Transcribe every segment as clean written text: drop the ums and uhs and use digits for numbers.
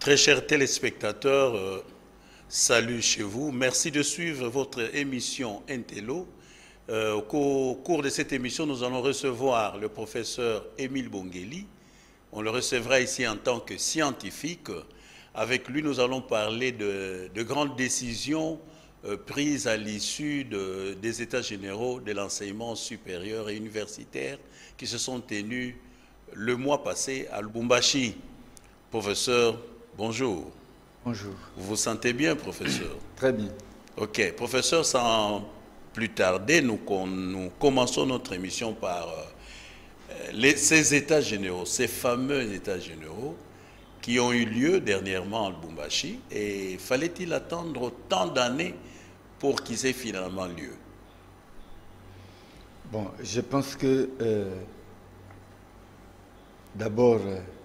Très chers téléspectateurs, salut chez vous. Merci de suivre votre émission Intello. Au cours de cette émission, nous allons recevoir le professeur Émile Bongeli. On le recevra ici en tant que scientifique. Avec lui, nous allons parler de grandes décisions prises à l'issue des États généraux de l'enseignement supérieur et universitaire qui se sont tenus le mois passé à Lubumbashi. Professeur, bonjour. Bonjour. Vous vous sentez bien, professeur? Très bien. Ok. Professeur, sans plus tarder, nous commençons notre émission par ces États généraux, ces fameux États généraux qui ont eu lieu dernièrement à Lubumbashi. Et fallait-il attendre autant d'années pour qu'ils aient finalement lieu? Bon, je pense que d'abord,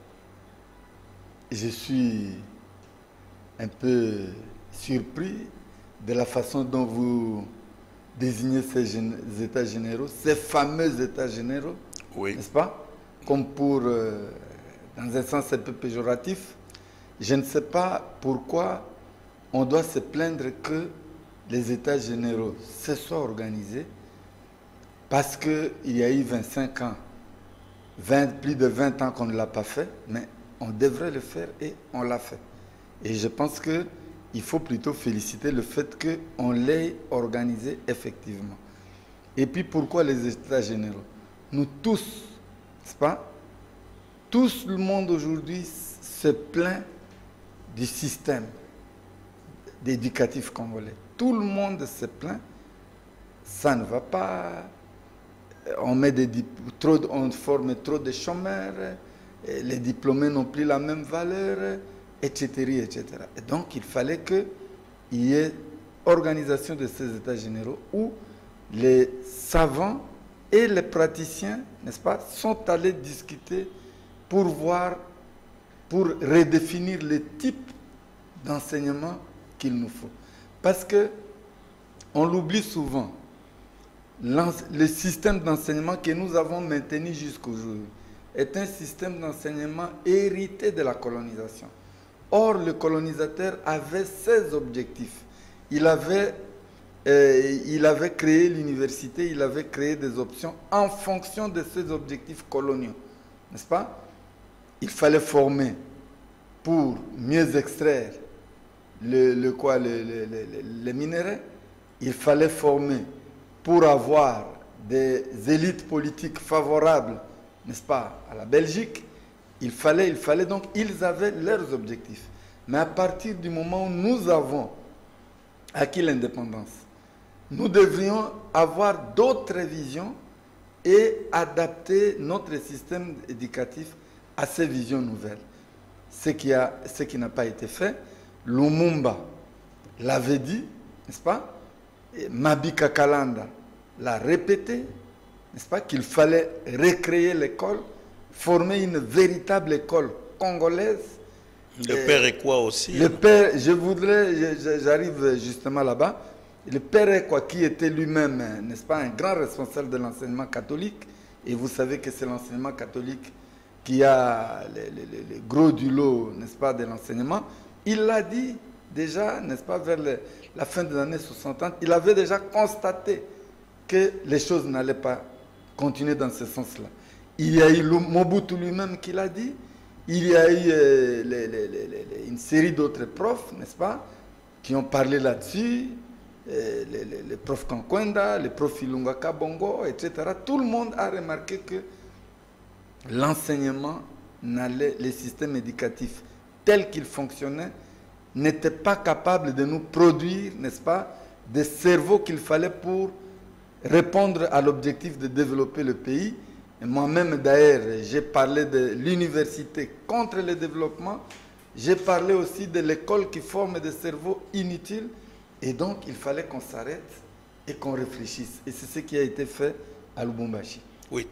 je suis un peu surpris de la façon dont vous désignez ces États généraux, ces fameux États généraux, oui, n'est-ce pas? Comme pour, dans un sens un peu péjoratif, je ne sais pas pourquoi on doit se plaindre que les États généraux se soient organisés parce qu'il y a eu 25 ans, plus de 20 ans qu'on ne l'a pas fait, mais on devrait le faire et on l'a fait. Et je pense qu'il faut plutôt féliciter le fait qu'on l'ait organisé effectivement. Et puis pourquoi les États généraux? Nous tous, n'est-ce pas? Tout le monde aujourd'hui se plaint du système éducatif congolais. Tout le monde se plaint. Ça ne va pas. On forme trop de chômeurs, les diplômés n'ont plus la même valeur, etc., etc. Et donc, il fallait qu'il y ait organisation de ces États généraux où les savants et les praticiens, n'est-ce pas, sont allés discuter pour voir, pour redéfinir les types d'enseignement qu'il nous faut. Parce que on l'oublie souvent. Le système d'enseignement que nous avons maintenu jusqu'aujourd'hui est un système d'enseignement hérité de la colonisation. Or, le colonisateur avait ses objectifs. Il avait créé l'université, il avait créé des options en fonction de ses objectifs coloniaux. N'est-ce pas? Il fallait former pour mieux extraire les minéraux. Il fallait former pour avoir des élites politiques favorables, n'est-ce pas, à la Belgique. Il fallait donc, ils avaient leurs objectifs. Mais à partir du moment où nous avons acquis l'indépendance, nous devrions avoir d'autres visions et adapter notre système éducatif à ces visions nouvelles. Ce qui n'a pas été fait. Lumumba l'avait dit, n'est-ce pas? Et Mabika Kalanda l'a répété, n'est-ce pas, qu'il fallait recréer l'école, former une véritable école congolaise. Le père est quoi aussi? Le père, j'arrive justement là-bas, le père est quoi, qui était lui-même, n'est-ce pas, un grand responsable de l'enseignement catholique, et vous savez que c'est l'enseignement catholique qui a le gros du lot, n'est-ce pas, de l'enseignement. Il l'a dit déjà, n'est-ce pas, vers la fin des années 60, il avait déjà constaté que les choses n'allaient pas continuer dans ce sens-là. Il y a eu Mobutu lui-même qui l'a dit, il y a eu une série d'autres profs, n'est-ce pas, qui ont parlé là-dessus, les profs Kankwenda, les profs Ilunga Kabongo, etc. Tout le monde a remarqué que l'enseignement, le système éducatif tel qu'il fonctionnait, n'était pas capable de nous produire, n'est-ce pas, des cerveaux qu'il fallait pour répondre à l'objectif de développer le pays. Moi-même, d'ailleurs, j'ai parlé de l'université contre le développement. J'ai parlé aussi de l'école qui forme des cerveaux inutiles. Et donc, il fallait qu'on s'arrête et qu'on réfléchisse. Et c'est ce qui a été fait à Lubumbashi. Oui,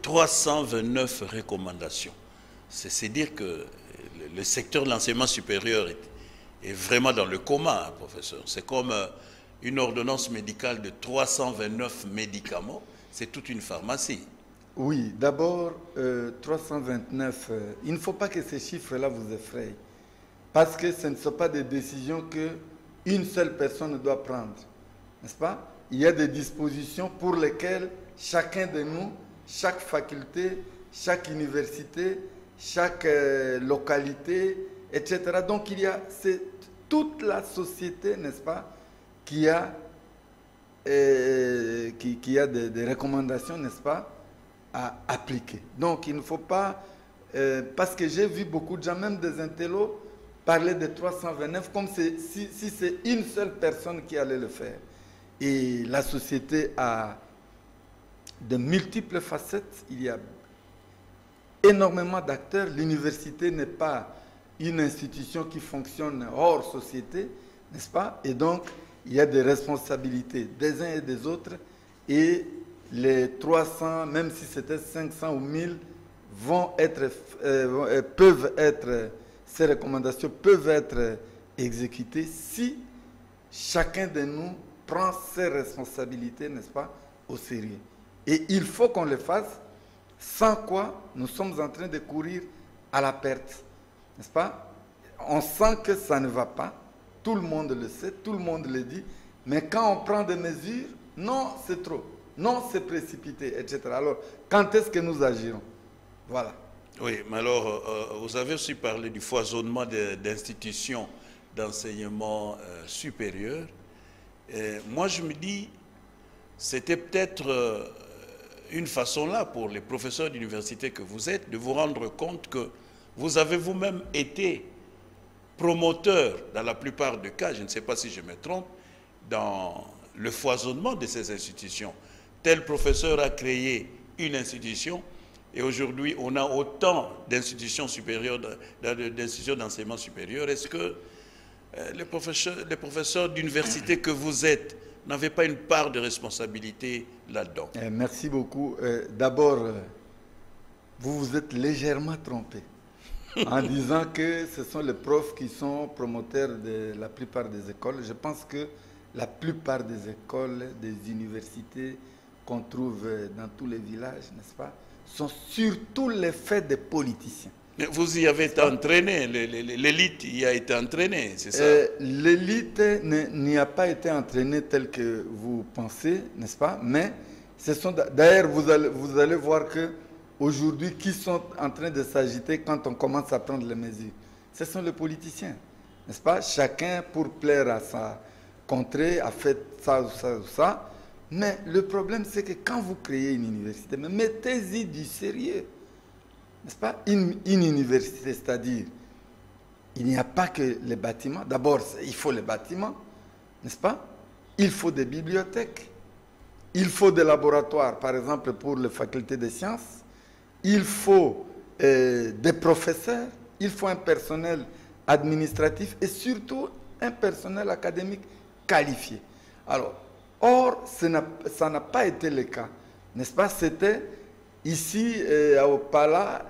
329 recommandations. C'est dire que le secteur de l'enseignement supérieur est vraiment dans le coma, hein, professeur. C'est comme une ordonnance médicale de 329 médicaments. C'est toute une pharmacie. Oui, d'abord, 329, il ne faut pas que ces chiffres-là vous effrayent. Parce que ce ne sont pas des décisions qu'une seule personne doit prendre. N'est-ce pas? Il y a des dispositions pour lesquelles chacun de nous, chaque faculté, chaque université, chaque localité, etc. Donc il y a toute la société, n'est-ce pas, qui a des recommandations, n'est-ce pas, à appliquer. Donc il ne faut pas, parce que j'ai vu beaucoup de gens, même des intellos, parler de 329 comme si c'est une seule personne qui allait le faire. Et la société a de multiples facettes, il y a énormément d'acteurs. L'université n'est pas une institution qui fonctionne hors société, n'est-ce pas? Et donc, il y a des responsabilités des uns et des autres, et les 300, même si c'était 500 ou 1000, peuvent être, ces recommandations peuvent être exécutées si chacun de nous prend ses responsabilités, n'est-ce pas, au sérieux. Et il faut qu'on le fasse, sans quoi nous sommes en train de courir à la perte, n'est-ce pas? On sent que ça ne va pas, tout le monde le sait, tout le monde le dit, mais quand on prend des mesures, non, c'est trop, non, c'est précipité, etc. Alors, quand est-ce que nous agirons? Voilà. Oui, mais alors, vous avez aussi parlé du foisonnement d'institutions d'enseignement supérieur. Moi, je me dis, c'était peut-être une façon là pour les professeurs d'université que vous êtes, de vous rendre compte que vous avez vous-même été promoteur, dans la plupart des cas, je ne sais pas si je me trompe, dans le foisonnement de ces institutions. Tel professeur a créé une institution et aujourd'hui, on a autant d'institutions supérieures, d'institutions d'enseignement supérieur. Est-ce que les professeurs d'université que vous êtes n'avaient pas une part de responsabilité là-dedans? Merci beaucoup. D'abord, vous vous êtes légèrement trompé en disant que ce sont les profs qui sont promoteurs de la plupart des écoles. Je pense que la plupart des écoles, des universités qu'on trouve dans tous les villages, n'est-ce pas, sont surtout les faits des politiciens. Mais vous y avez été entraîné, l'élite y a été entraînée, c'est ça? L'élite n'y a pas été entraînée telle que vous pensez, n'est-ce pas? Mais ce sont d'ailleurs, vous allez voir que aujourd'hui, qui sont en train de s'agiter quand on commence à prendre les mesures? Ce sont les politiciens, n'est-ce pas? Chacun, pour plaire à sa contrée, a fait ça ou ça ou ça. Mais le problème, c'est que quand vous créez une université, mettez-y du sérieux. N'est-ce pas? Une université, c'est-à-dire, il n'y a pas que les bâtiments. D'abord, il faut les bâtiments, n'est-ce pas? Il faut des bibliothèques. Il faut des laboratoires, par exemple, pour les facultés des sciences. Il faut des professeurs. Il faut un personnel administratif et surtout un personnel académique qualifié. Alors, or, ça n'a pas été le cas, n'est-ce pas? C'était ici, au Pala,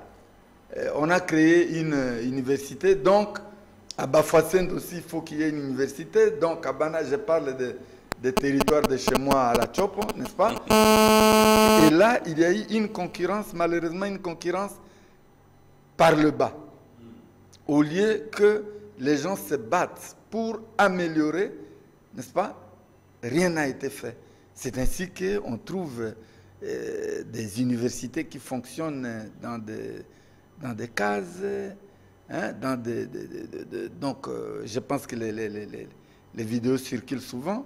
on a créé une université. Donc, à Bafouassend aussi, il faut qu'il y ait une université. Donc, à Bana, je parle des territoires de chez moi à la Chopo, n'est-ce pas? Et là, il y a eu une concurrence, malheureusement, une concurrence par le bas. Au lieu que les gens se battent pour améliorer, n'est-ce pas? Rien n'a été fait. C'est ainsi qu'on trouve des universités qui fonctionnent dans des cases, hein, donc je pense que les vidéos circulent souvent.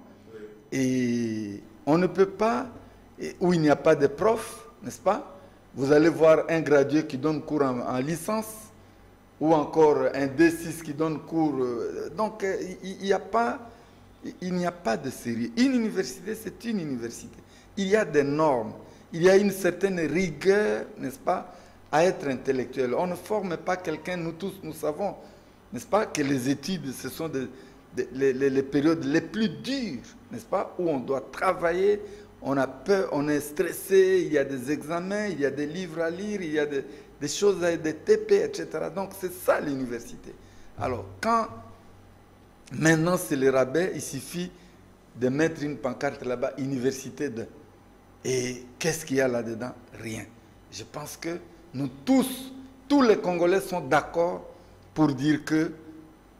Et on ne peut pas, où il n'y a pas de profs, n'est-ce pas? Vous allez voir un gradué qui donne cours en licence, ou encore un D6 qui donne cours. Donc il n'y a pas de sérieux. Une université, c'est une université. Il y a des normes, il y a une certaine rigueur, n'est-ce pas, à être intellectuel. On ne forme pas quelqu'un, nous tous, nous savons, n'est-ce pas, que les études, ce sont les périodes les plus dures, n'est-ce pas, où on doit travailler, on a peur, on est stressé, il y a des examens, il y a des livres à lire, il y a des choses, des TP, etc. Donc c'est ça l'université. Alors quand maintenant c'est le rabais, il suffit de mettre une pancarte là-bas, université de... Et qu'est-ce qu'il y a là-dedans? Rien. Je pense que nous tous les Congolais sont d'accord pour dire que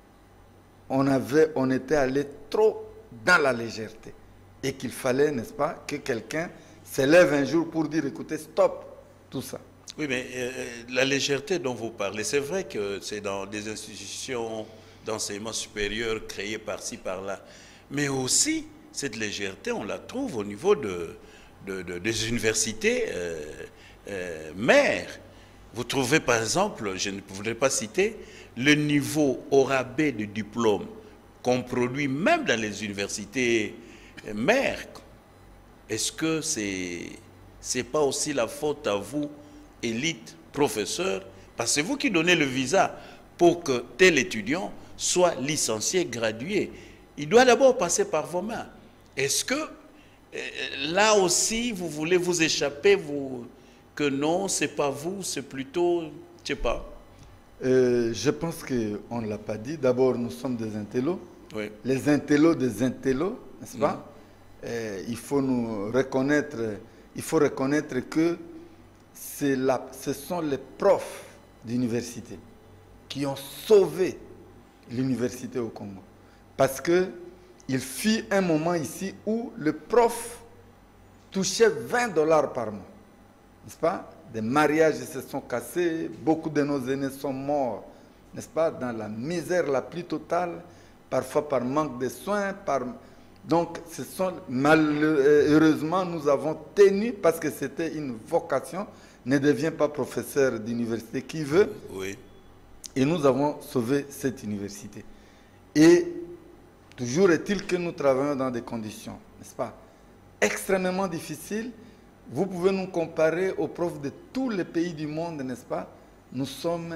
on était allé trop dans la légèreté. Et qu'il fallait, n'est-ce pas, que quelqu'un s'élève un jour pour dire, écoutez, stop, tout ça. Oui, mais la légèreté dont vous parlez, c'est vrai que c'est dans des institutions d'enseignement supérieur créées par-ci, par-là. Mais aussi, cette légèreté, on la trouve au niveau des universités mères. Vous trouvez, par exemple, je ne voudrais pas citer, le niveau au rabais de diplômes qu'on produit même dans les universités mères. Est-ce que c'est pas aussi la faute à vous, élite, professeur, parce que c'est vous qui donnez le visa pour que tel étudiant soit licencié, gradué. Il doit d'abord passer par vos mains. Est-ce que là aussi, vous voulez vous échapper, que non, c'est pas vous, c'est plutôt, je sais pas. Je pense qu'on ne l'a pas dit. D'abord, nous sommes des intellos. Oui. Les intellos des intellos, n'est-ce pas? Il faut reconnaître que ce sont les profs d'université qui ont sauvé l'université au Congo. Parce qu'il fut un moment ici où le prof touchait $20 par mois. N'est-ce pas? Des mariages se sont cassés, beaucoup de nos aînés sont morts, n'est-ce pas? Dans la misère la plus totale, parfois par manque de soins, Donc, malheureusement, nous avons tenu, parce que c'était une vocation, ne devient pas professeur d'université qui veut. Oui. Et nous avons sauvé cette université. Et toujours est-il que nous travaillons dans des conditions, n'est-ce pas, extrêmement difficiles. Vous pouvez nous comparer aux profs de tous les pays du monde, n'est-ce pas? Nous sommes,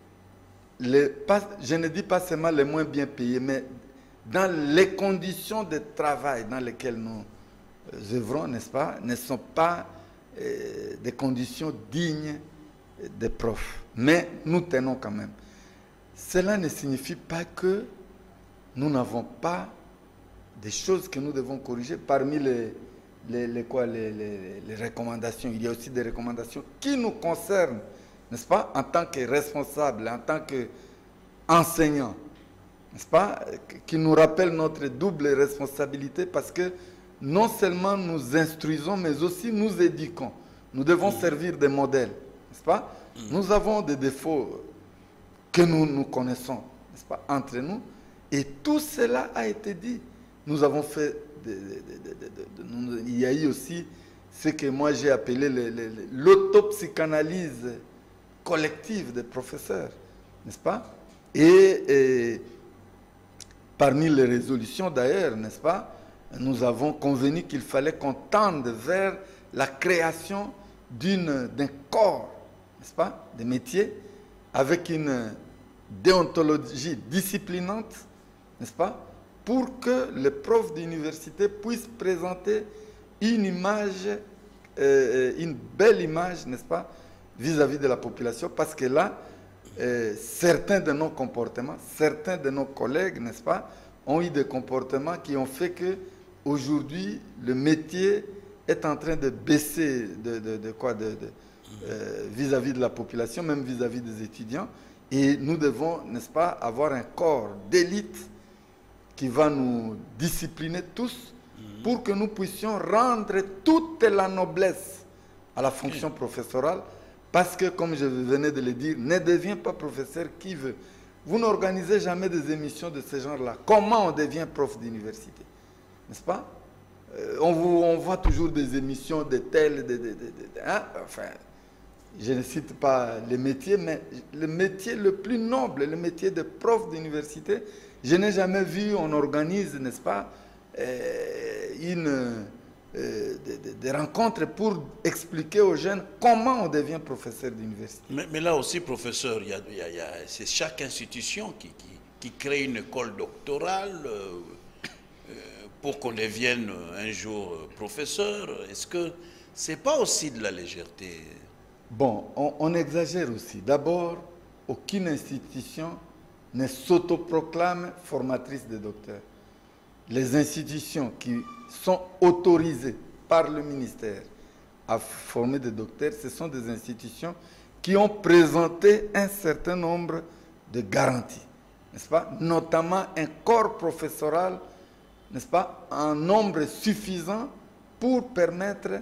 je ne dis pas seulement les moins bien payés, mais dans les conditions de travail dans lesquelles nous œuvrons, n'est-ce pas, ne sont pas des conditions dignes des profs. Mais nous tenons quand même. Cela ne signifie pas que nous n'avons pas des choses que nous devons corriger. Parmi les recommandations, il y a aussi des recommandations qui nous concernent, n'est-ce pas, en tant que responsables, en tant qu'enseignants, n'est-ce pas, qui nous rappellent notre double responsabilité, parce que non seulement nous instruisons, mais aussi nous éduquons. Nous devons servir de modèles, n'est-ce pas? Nous avons des défauts que nous connaissons, n'est-ce pas, entre nous, et tout cela a été dit. Nous avons fait, il y a eu aussi ce que moi j'ai appelé l'autopsychanalyse collective des professeurs, n'est-ce pas? Et parmi les résolutions d'ailleurs, n'est-ce pas, nous avons convenu qu'il fallait qu'on tende vers la création d'un corps, n'est-ce pas, de métiers, avec une déontologie disciplinante, n'est-ce pas, pour que les profs d'université puissent présenter une image, une belle image, n'est-ce pas, vis-à-vis de la population, parce que là, certains de nos comportements, certains de nos collègues, n'est-ce pas, ont eu des comportements qui ont fait que aujourd'hui le métier est en train de baisser vis-à-vis de la population, même vis-à-vis des étudiants. Et nous devons, n'est-ce pas, avoir un corps d'élite qui va nous discipliner tous pour que nous puissions rendre toute la noblesse à la fonction professorale. Parce que, comme je venais de le dire, ne devient pas professeur qui veut. Vous n'organisez jamais des émissions de ce genre-là. Comment on devient prof d'université? N'est-ce pas? On voit toujours des émissions de tels, hein? Enfin, je ne cite pas les métiers, mais le métier le plus noble, le métier de prof d'université, je n'ai jamais vu, on organise, n'est-ce pas, des rencontres pour expliquer aux jeunes comment on devient professeur d'université. Mais là aussi, professeur, c'est chaque institution qui crée une école doctorale pour qu'on devienne un jour professeur. Est-ce que ce n'est pas aussi de la légèreté? Bon, on exagère aussi. D'abord, aucune institution ne s'autoproclame formatrice de docteurs. Les institutions qui sont autorisées par le ministère à former des docteurs, ce sont des institutions qui ont présenté un certain nombre de garanties. n'est-ce pas, notamment un corps professoral, n'est-ce pas, en nombre suffisant pour permettre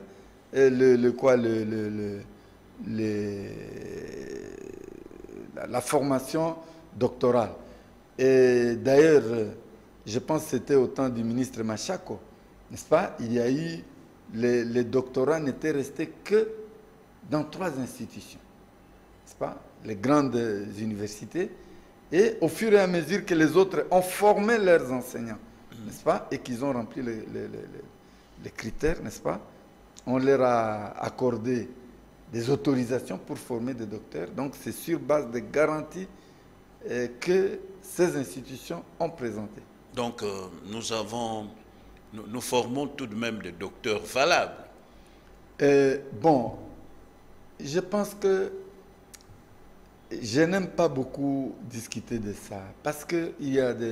la formation doctorale. Et d'ailleurs, je pense que c'était au temps du ministre Machako, n'est-ce pas, il y a eu, les doctorats n'étaient restés que dans 3 institutions, n'est-ce pas, les grandes universités, et au fur et à mesure que les autres ont formé leurs enseignants, n'est-ce pas, et qu'ils ont rempli les critères, n'est-ce pas, on leur a accordé des autorisations pour former des docteurs. Donc c'est sur base de garanties que ces institutions ont présentées. Donc nous formons tout de même des docteurs valables. Bon, je pense que je n'aime pas beaucoup discuter de ça parce qu'il y a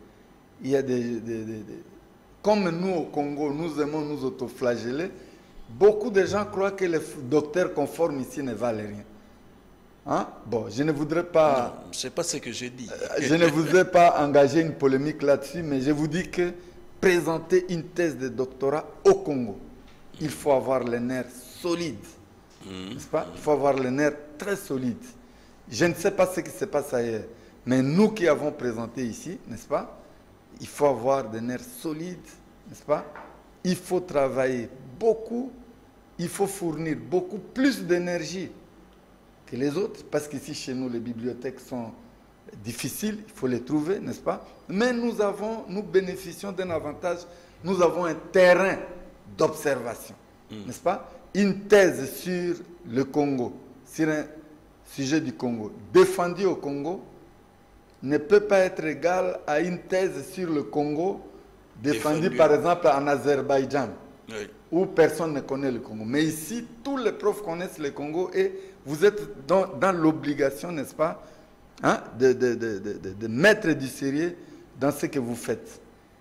comme nous au Congo, nous aimons nous autoflageller. Beaucoup de gens croient que les docteurs qu'on forme ici ne valent rien. Hein? Bon, je ne voudrais pas... Non, ce n'est pas ce que j'ai dit. Je ne voudrais pas engager une polémique là-dessus, mais je vous dis que présenter une thèse de doctorat au Congo, il faut avoir les nerfs solides. N'est-ce pas? Il faut avoir les nerfs très solides. Je ne sais pas ce qui se passe ailleurs, mais nous qui avons présenté ici, n'est-ce pas? Il faut avoir des nerfs solides, n'est-ce pas? Il faut travailler beaucoup, il faut fournir beaucoup plus d'énergie que les autres, parce qu'ici chez nous les bibliothèques sont difficiles, il faut les trouver, n'est-ce pas? Mais nous bénéficions d'un avantage, nous avons un terrain d'observation, n'est-ce pas? Une thèse sur le Congo, sur un sujet du Congo, défendue au Congo, ne peut pas être égale à une thèse sur le Congo défendue par exemple en Azerbaïdjan, oui, où personne ne connaît le Congo. Mais ici, tous les profs connaissent le Congo et vous êtes dans l'obligation, n'est-ce pas, hein, de mettre du sérieux dans ce que vous faites.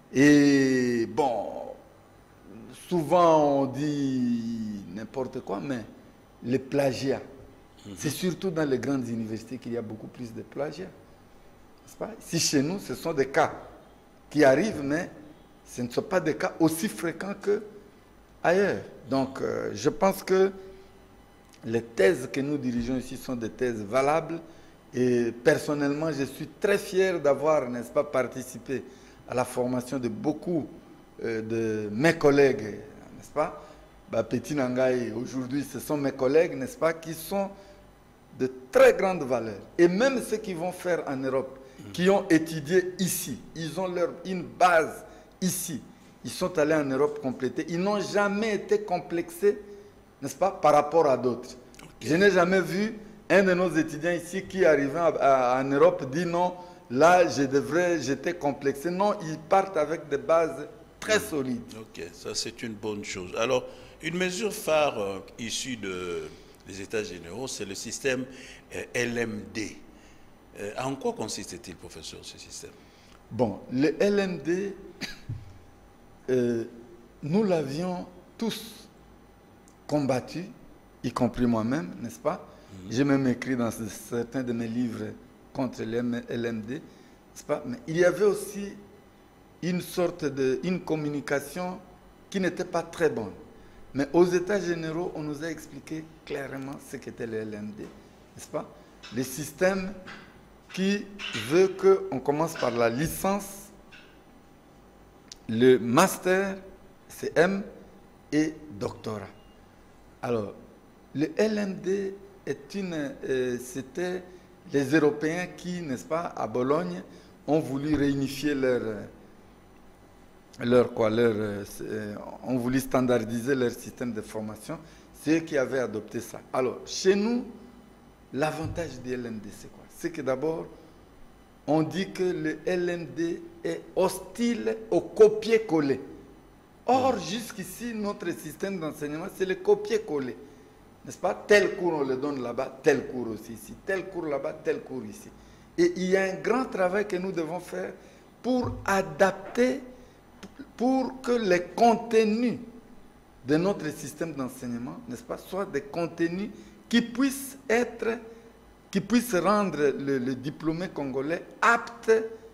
Et bon, souvent on dit n'importe quoi, mais les plagiats, c'est surtout dans les grandes universités qu'il y a beaucoup plus de plagiats. N'est-ce pas? Ici chez nous, ce sont des cas qui arrivent, mais ce ne sont pas des cas aussi fréquents qu'ailleurs. Donc, je pense que les thèses que nous dirigeons ici sont des thèses valables. Et personnellement, je suis très fier d'avoir, n'est-ce pas, participé à la formation de beaucoup de mes collègues, n'est-ce pas? Petit Nangaï, aujourd'hui, ce sont mes collègues, n'est-ce pas, qui sont de très grande valeur. Et même ceux qui vont faire en Europe, qui ont étudié ici, ils ont une base ici. Ils sont allés en Europe compléter. Ils n'ont jamais été complexés, n'est-ce pas, par rapport à d'autres. Okay. Je n'ai jamais vu un de nos étudiants ici qui, arrivant en Europe, dit non, là, j'étais complexé. Non, ils partent avec des bases très solides. Ok, ça c'est une bonne chose. Alors, une mesure phare issue des États généraux, c'est le système LMD. En quoi consiste-t-il, professeur, ce système? Bon, le LMD, nous l'avions tous combattu, y compris moi-même, n'est-ce pas? J'ai même écrit dans certains de mes livres contre le LMD, n'est-ce pas? Mais il y avait aussi une communication qui n'était pas très bonne. Mais aux États généraux, on nous a expliqué clairement ce qu'était le LMD, n'est-ce pas? Le système qui veut qu'on commence par la licence, le master, CM et doctorat. Alors, le LMD c'était les Européens qui, n'est-ce pas, à Bologne, ont voulu réunifier ont voulu standardiser leur système de formation. C'est eux qui avaient adopté ça. Alors, chez nous, l'avantage du LMD, c'est quoi? C'est que d'abord, on dit que le LMD est hostile au copier-coller. Or, jusqu'ici, notre système d'enseignement, c'est le copier-coller. N'est-ce pas? Tel cours, on le donne là-bas, tel cours aussi ici, tel cours là-bas, tel cours ici. Et il y a un grand travail que nous devons faire pour adapter, pour que les contenus de notre système d'enseignement, n'est-ce pas, soient des contenus qui puissent rendre le diplômé congolais apte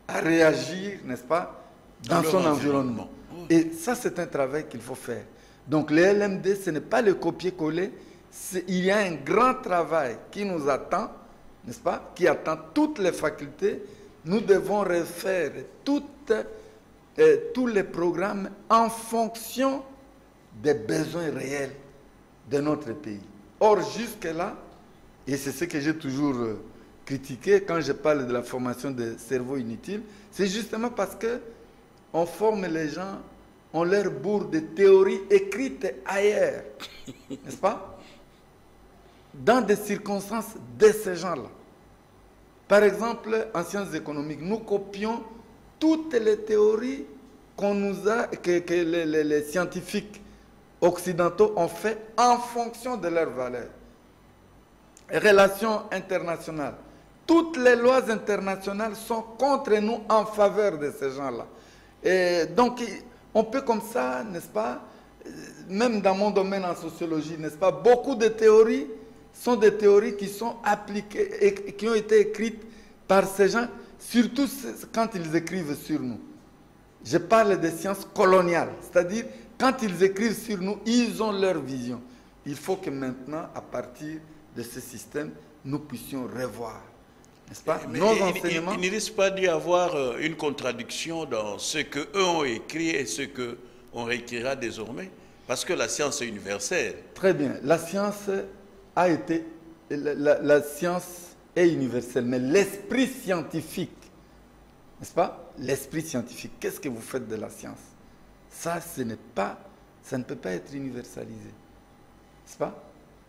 à réagir, n'est-ce pas, dans son environnement. Et ça, c'est un travail qu'il faut faire. Donc, les LMD, ce n'est pas le copier-coller. Il y a un grand travail qui nous attend, n'est-ce pas, qui attend toutes les facultés. Nous devons refaire tous les programmes en fonction des besoins réels de notre pays. Or, jusque-là, et c'est ce que j'ai toujours critiqué quand je parle de la formation des cerveaux inutiles, c'est justement parce qu'on forme les gens, on leur bourre des théories écrites ailleurs, n'est-ce pas? Dans des circonstances de ces gens-là. Par exemple, en sciences économiques, nous copions toutes les théories qu'on nous a, que les scientifiques occidentaux ont fait en fonction de leurs valeurs. Relations internationales. Toutes les lois internationales sont contre nous en faveur de ces gens-là. Et donc, on peut comme ça, n'est-ce pas, même dans mon domaine en sociologie, n'est-ce pas, beaucoup de théories sont des théories qui sont appliquées et qui ont été écrites par ces gens, surtout quand ils écrivent sur nous. Je parle des sciences coloniales, c'est-à-dire quand ils écrivent sur nous, ils ont leur vision. Il faut que maintenant, à partir de ce système, nous puissions revoir, n'est-ce pas, nos enseignements. Il ne risque pas d'y avoir une contradiction dans ce qu'eux ont écrit et ce qu'on réécrira désormais, parce que la science est universelle. Très bien. La science a été... La science est universelle, mais l'esprit scientifique, n'est-ce pas? L'esprit scientifique, qu'est-ce que vous faites de la science? Ça, ça ne peut pas être universalisé, n'est-ce pas?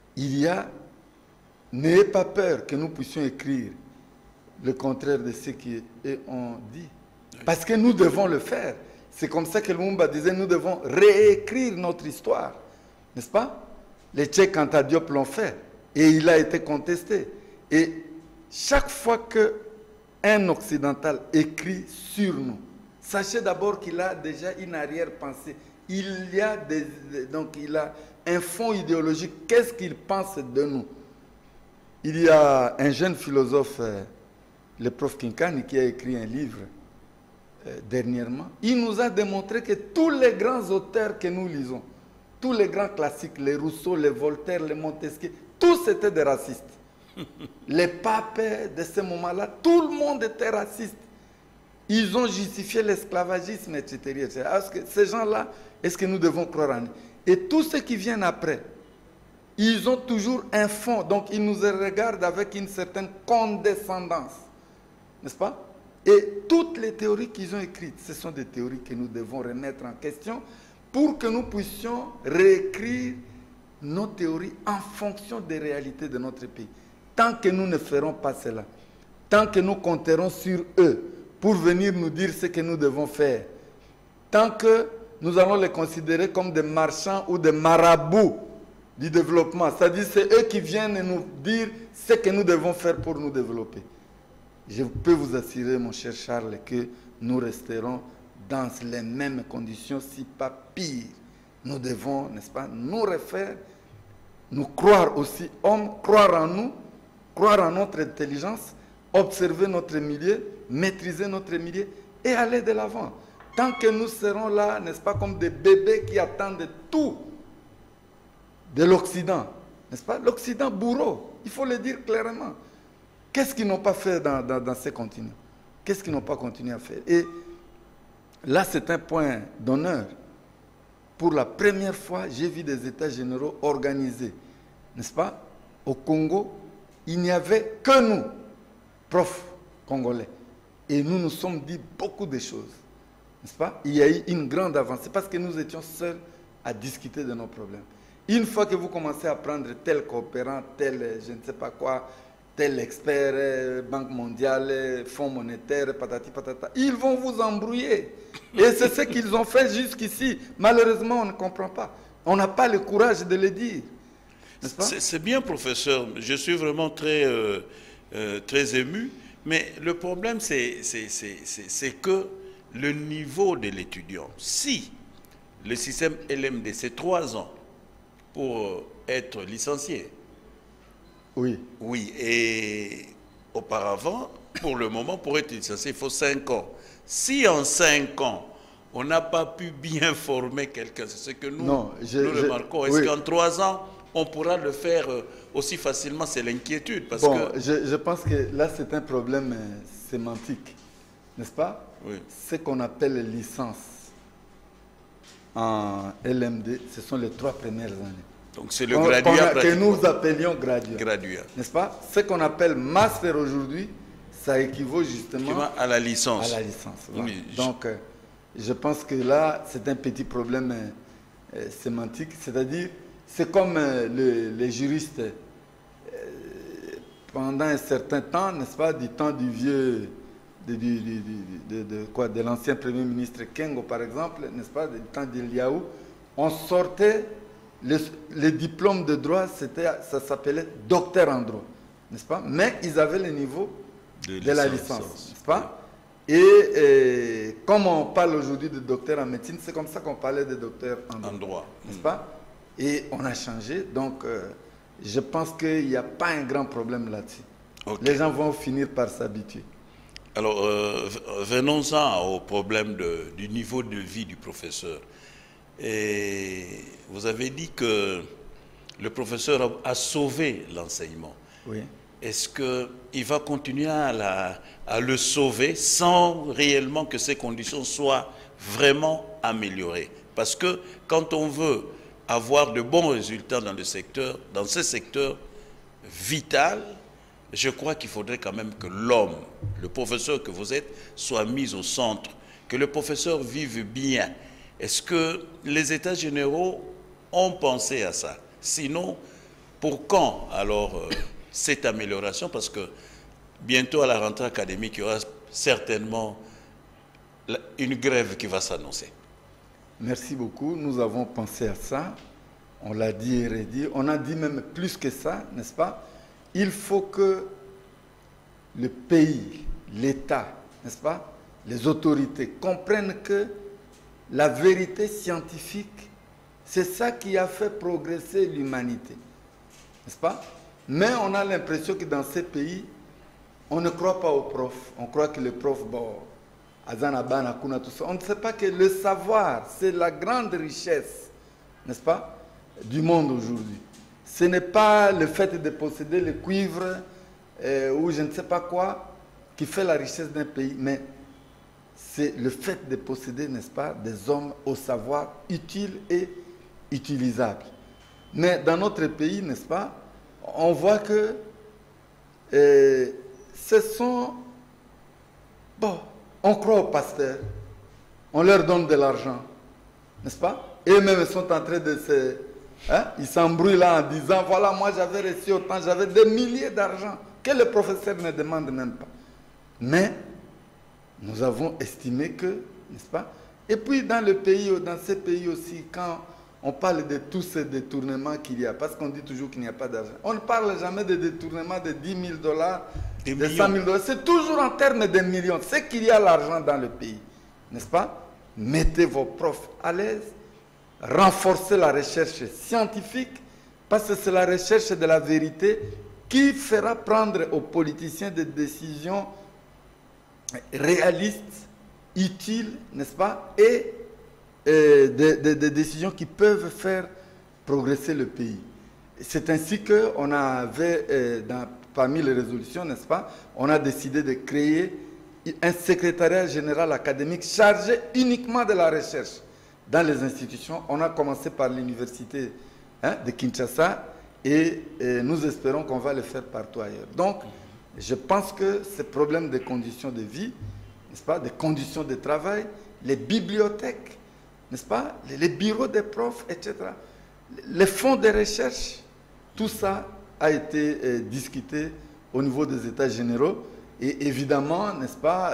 N'ayez pas peur que nous puissions écrire le contraire de ce qu'on dit. Parce que nous devons le faire. C'est comme ça que Lumumba disait, nous devons réécrire notre histoire, n'est-ce pas? Les Tchèques Anta Diop l'ont fait et il a été contesté. Et chaque fois qu'un occidental écrit sur nous, sachez d'abord qu'il a déjà une arrière-pensée. Il a un fond idéologique. Qu'est-ce qu'il pense de nous? Il y a un jeune philosophe, le prof Kinkani, qui a écrit un livre dernièrement. Il nous a démontré que tous les grands auteurs que nous lisons, tous les grands classiques, les Rousseau, les Voltaire, les Montesquieu, tous étaient des racistes. Les papes de ce moment-là, tout le monde était raciste. Ils ont justifié l'esclavagisme, etc., etc. Est-ce que ces gens-là, est-ce que nous devons croire en eux? Et tous ceux qui viennent après, ils ont toujours un fond. Donc, ils nous regardent avec une certaine condescendance. N'est-ce pas? Et toutes les théories qu'ils ont écrites, ce sont des théories que nous devons remettre en question pour que nous puissions réécrire nos théories en fonction des réalités de notre pays. Tant que nous ne ferons pas cela, tant que nous compterons sur eux pour venir nous dire ce que nous devons faire, tant que nous allons les considérer comme des marchands ou des marabouts du développement, c'est-à-dire c'est eux qui viennent nous dire ce que nous devons faire pour nous développer. Je peux vous assurer, mon cher Charles, que nous resterons dans les mêmes conditions, si pas pire. Nous devons, n'est-ce pas, nous refaire, nous croire aussi hommes, croire en nous, croire en notre intelligence, observer notre milieu, maîtriser notre milieu et aller de l'avant. Tant que nous serons là, n'est-ce pas, comme des bébés qui attendent tout de l'Occident, n'est-ce pas? L'Occident bourreau, il faut le dire clairement. Qu'est-ce qu'ils n'ont pas fait dans ces continents? Qu'est-ce qu'ils n'ont pas continué à faire? Et là, c'est un point d'honneur. Pour la première fois, j'ai vu des États généraux organisés, n'est-ce pas? Au Congo, il n'y avait que nous, profs congolais. Et nous nous sommes dit beaucoup de choses, n'est-ce pas? Il y a eu une grande avancée parce que nous étions seuls à discuter de nos problèmes. Une fois que vous commencez à prendre tel coopérant, tel je ne sais pas quoi, tel expert, Banque mondiale, Fonds monétaire, patati patata, ils vont vous embrouiller. Et c'est ce qu'ils ont fait jusqu'ici. Malheureusement, on ne comprend pas. On n'a pas le courage de le dire. C'est bien, professeur. Je suis vraiment très ému. Mais le problème, c'est que le niveau de l'étudiant, si le système LMD, c'est 3 ans pour être licencié. Oui. Oui, et auparavant, pour le moment, pour être licencié, il faut 5 ans. Si en 5 ans, on n'a pas pu bien former quelqu'un, c'est ce que nous remarquons. Est-ce qu'en 3 ans, on pourra le faire aussi facilement? C'est l'inquiétude. Je pense que là, c'est un problème sémantique, n'est-ce pas? Oui. Ce qu'on appelle licence en LMD, ce sont les 3 premières années. Donc c'est le graduat que nous appelions graduat. N'est-ce pas? Ce qu'on appelle master aujourd'hui, ça équivaut justement à la licence. À la licence. Voilà. Oui, donc, je pense que là, c'est un petit problème sémantique. C'est-à-dire, c'est comme les juristes, pendant un certain temps, n'est-ce pas, du temps du vieux, de l'ancien Premier ministre Kengo, par exemple, n'est-ce pas, du temps d'Eliaou, on sortait, les diplômes de droit, ça s'appelait docteur en droit, n'est-ce pas? Mais ils avaient le niveau de la licence, n'est-ce pas? Et comme on parle aujourd'hui de docteur en médecine, c'est comme ça qu'on parlait de docteur en droit, n'est-ce pas? Et on a changé, donc je pense qu'il n'y a pas un grand problème là-dessus. Okay. Les gens vont finir par s'habituer. Alors, venons-en au problème du niveau de vie du professeur. Et vous avez dit que le professeur a sauvé l'enseignement. Oui. Est-ce qu'il va continuer à le sauver sans réellement que ces conditions soient vraiment améliorées? Parce que quand on veut avoir de bons résultats dans ce secteur vital, je crois qu'il faudrait quand même que l'homme, le professeur que vous êtes, soit mis au centre, que le professeur vive bien. Est-ce que les États généraux ont pensé à ça? Sinon, pour quand alors cette amélioration? Parce que bientôt à la rentrée académique, il y aura certainement une grève qui va s'annoncer. Merci beaucoup. Nous avons pensé à ça. On l'a dit et redit. On a dit même plus que ça, n'est-ce pas? Il faut que le pays, l'État, n'est-ce pas, les autorités comprennent que la vérité scientifique, c'est ça qui a fait progresser l'humanité, n'est-ce pas? Mais on a l'impression que dans ces pays, on ne croit pas aux profs. On croit que les profs, bon, Azanabana, Kuna, tout ça. On ne sait pas que le savoir, c'est la grande richesse, n'est-ce pas, du monde aujourd'hui. Ce n'est pas le fait de posséder le cuivre ou je ne sais pas quoi qui fait la richesse d'un pays, mais c'est le fait de posséder, n'est-ce pas, des hommes au savoir utile et utilisable. Mais dans notre pays, n'est-ce pas, on voit que ce sont... Bon, on croit aux pasteurs, on leur donne de l'argent, n'est-ce pas? Eux-mêmes sont en train de se... Hein? Ils s'embrouillent là en disant, voilà, moi j'avais reçu autant, j'avais des milliers d'argent, que le professeur ne demande même pas. Mais nous avons estimé que, n'est-ce pas? Et puis dans ces pays aussi, quand on parle de tous ces détournements qu'il y a, parce qu'on dit toujours qu'il n'y a pas d'argent, on ne parle jamais de détournements de 10 000 $, de 100 000 $, c'est toujours en termes de millions. C'est qu'il y a l'argent dans le pays, n'est-ce pas? Mettez vos profs à l'aise, renforcer la recherche scientifique, parce que c'est la recherche de la vérité qui fera prendre aux politiciens des décisions réalistes, utiles, n'est-ce pas, et des décisions qui peuvent faire progresser le pays. C'est ainsi qu'on avait, parmi les résolutions, n'est-ce pas, on a décidé de créer un secrétariat général académique chargé uniquement de la recherche dans les institutions. On a commencé par l'université de Kinshasa et nous espérons qu'on va le faire partout ailleurs. Donc, je pense que ces problèmes de conditions de vie, n'est-ce pas, des conditions de travail, les bibliothèques, n'est-ce pas, les bureaux des profs, etc., les fonds de recherche, tout ça a été discuté au niveau des États généraux. Et évidemment, n'est-ce pas,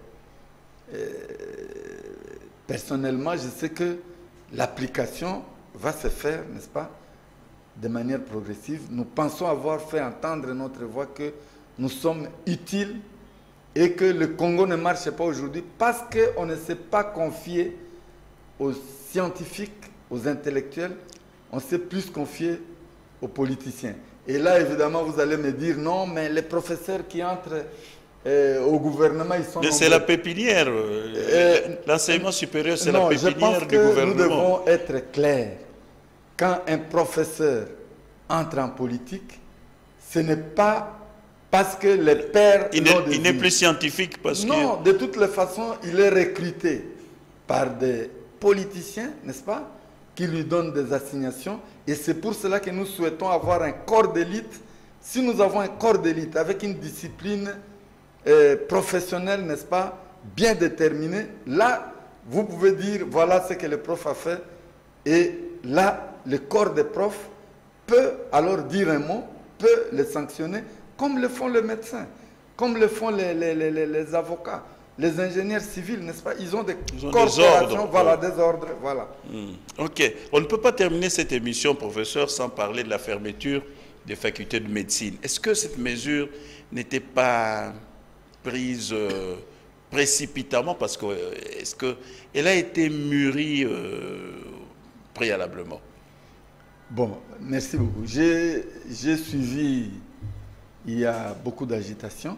personnellement, je sais que l'application va se faire, n'est-ce pas, de manière progressive. Nous pensons avoir fait entendre notre voix que nous sommes utiles et que le Congo ne marche pas aujourd'hui parce qu'on ne s'est pas confié aux scientifiques, aux intellectuels, on s'est plus confié aux politiciens. Et là, évidemment, vous allez me dire, non, mais les professeurs qui entrent au gouvernement, ils sont C'est la pépinière. L'enseignement supérieur, c'est la pépinière du gouvernement. Nous devons être clairs. Quand un professeur entre en politique, ce n'est pas parce que les pères... Il n'est plus scientifique parce que... Non, de toutes les façons, il est recruté par des politiciens, n'est-ce pas, qui lui donnent des assignations. Et c'est pour cela que nous souhaitons avoir un corps d'élite. Si nous avons un corps d'élite avec une discipline professionnelle, n'est-ce pas, bien déterminée, là, vous pouvez dire, voilà ce que le prof a fait. Et là, le corps des profs peut alors dire un mot, peut le sanctionner, comme le font les médecins, comme le font les avocats, les ingénieurs civils, n'est-ce pas? Ils ont des corporations, voilà, des ordres, voilà. Ok. On ne peut pas terminer cette émission, professeur, sans parler de la fermeture des facultés de médecine. Est-ce que cette mesure n'était pas prise précipitamment parce que est-ce qu'elle a été mûrie préalablement? Bon, merci beaucoup. J'ai suivi, il y a beaucoup d'agitation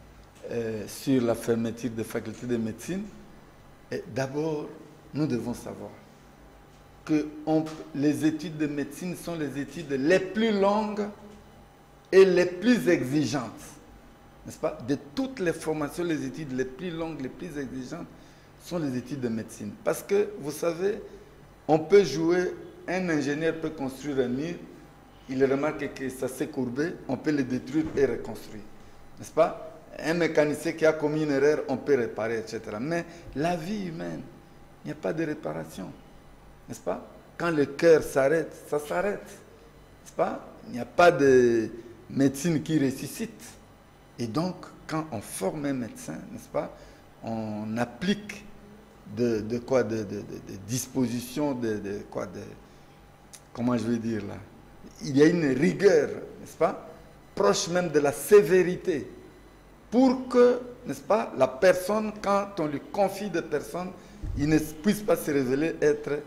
sur la fermeture des facultés de médecine. D'abord, nous devons savoir que les études de médecine sont les études les plus longues et les plus exigeantes. N'est-ce pas? De toutes les formations, les études les plus longues, les plus exigeantes sont les études de médecine. Parce que, vous savez, on peut jouer, un ingénieur peut construire un mur, il remarque que ça s'est courbé, on peut le détruire et reconstruire. N'est-ce pas? Un mécanicien qui a commis une erreur, on peut réparer, etc. Mais la vie humaine, il n'y a pas de réparation. N'est-ce pas? Quand le cœur s'arrête, ça s'arrête. N'est-ce pas? Il n'y a pas de médecine qui ressuscite. Et donc, quand on forme un médecin, n'est-ce pas, on applique de dispositions, comment je vais dire là, il y a une rigueur, n'est-ce pas, proche même de la sévérité, pour que, n'est-ce pas, la personne, quand on lui confie des personnes, il ne puisse pas se révéler être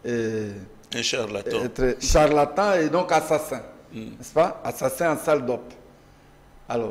un charlatan. Être charlatan et donc assassin, n'est-ce pas, assassin en salle d'op. Alors,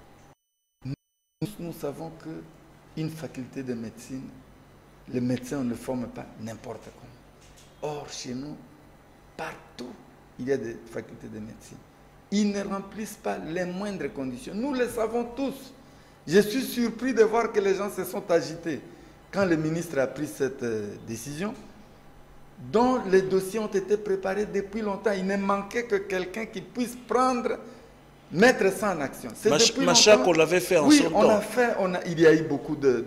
nous savons qu'une faculté de médecine, les médecins ne forment pas n'importe comment. Or, chez nous, partout, il y a des facultés de médecine. Ils ne remplissent pas les moindres conditions. Nous le savons tous. Je suis surpris de voir que les gens se sont agités quand le ministre a pris cette décision, dont les dossiers ont été préparés depuis longtemps. Il ne manquait que quelqu'un qui puisse mettre ça en action. Machac, on l'avait fait en son temps. Oui, on l'a fait. Il y a eu beaucoup de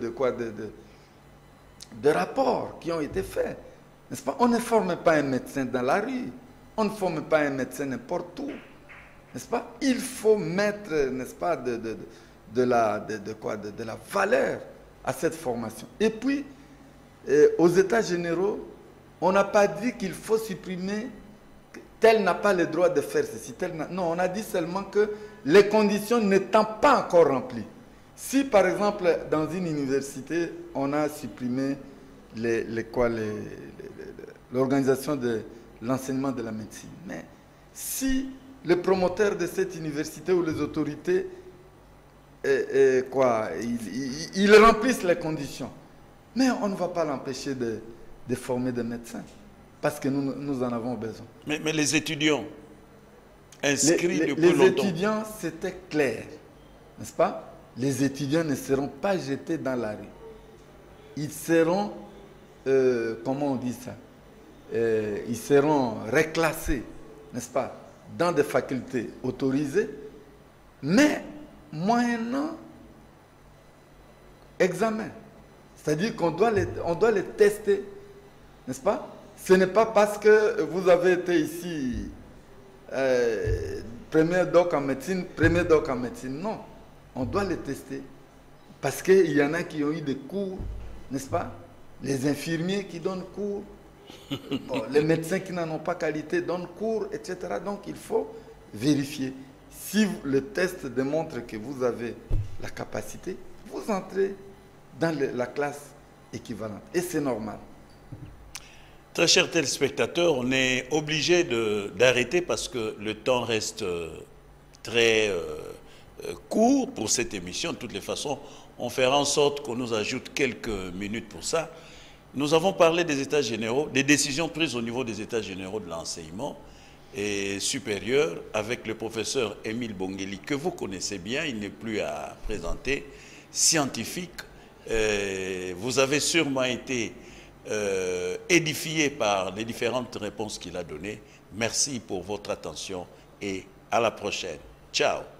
rapports qui ont été faits. N'est-ce pas? On ne forme pas un médecin dans la rue. On ne forme pas un médecin n'importe où. N'est-ce pas? Il faut mettre, n'est-ce pas, de la valeur à cette formation. Et puis, aux États généraux, on n'a pas dit qu'il faut supprimer, tel n'a pas le droit de faire ceci, non, on a dit seulement que les conditions n'étant pas encore remplies. Si, par exemple, dans une université, on a supprimé l'organisation de l'enseignement de la médecine, mais si le promoteur de cette université ou les autorités, ils remplissent les conditions, mais on ne va pas l'empêcher de former des médecins, parce que nous en avons besoin. Mais les étudiants inscrits depuis longtemps... Les étudiants, c'était clair, n'est-ce pas? Les étudiants ne seront pas jetés dans la rue. Ils seront, comment on dit ça? Ils seront reclassés, n'est-ce pas, dans des facultés autorisées, mais moyennant examen. C'est-à-dire qu'on doit les tester, n'est-ce pas? Ce n'est pas parce que vous avez été ici premier doc en médecine, non. On doit les tester. Parce qu'il y en a qui ont eu des cours, n'est-ce pas? Les infirmiers qui donnent cours, bon, les médecins qui n'en ont pas qualité donnent cours, etc. Donc il faut vérifier. Si le test démontre que vous avez la capacité, vous entrez dans la classe équivalente. Et c'est normal. Très chers téléspectateurs, on est obligé d'arrêter parce que le temps reste très court pour cette émission. De toutes les façons, on fera en sorte qu'on nous ajoute quelques minutes pour ça. Nous avons parlé des États généraux, des décisions prises au niveau des États généraux de l'enseignement et supérieur avec le professeur Émile Bongeli, que vous connaissez bien, il n'est plus à présenter, scientifique. Vous avez sûrement été édifié par les différentes réponses qu'il a données. Merci pour votre attention et à la prochaine. Ciao.